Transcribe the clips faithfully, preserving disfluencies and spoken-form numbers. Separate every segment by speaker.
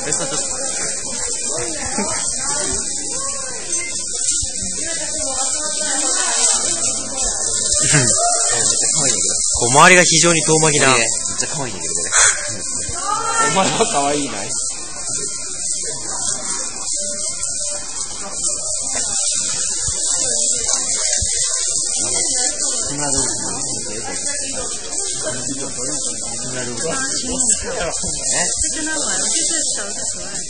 Speaker 1: え、さ、ちょっと。小回りが非常に遠巻きだ。
Speaker 2: めっちゃ可愛いんだけど、これ。お前は可愛いない。シマドルフのえ
Speaker 3: 这跟他玩，就是小的可爱。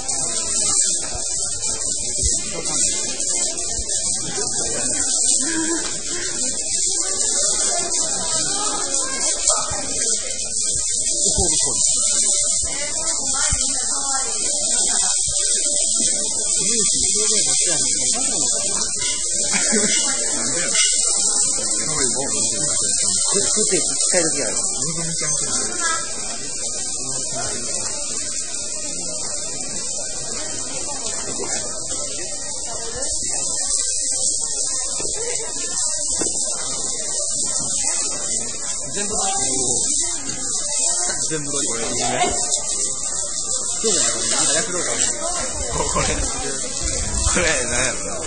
Speaker 2: 作って使える時ある。全部全部どうこれいじめ。今日もなんか躍動感。これこれ何やろな。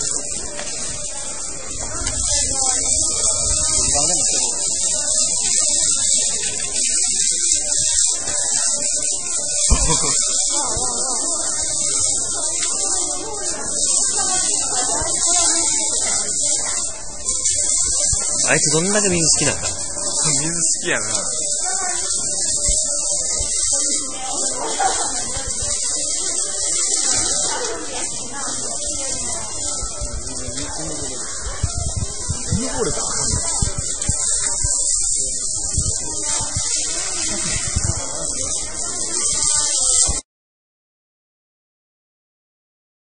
Speaker 1: あいつどんだけ水好きなんだ。
Speaker 2: 水好きやな。見惚れた。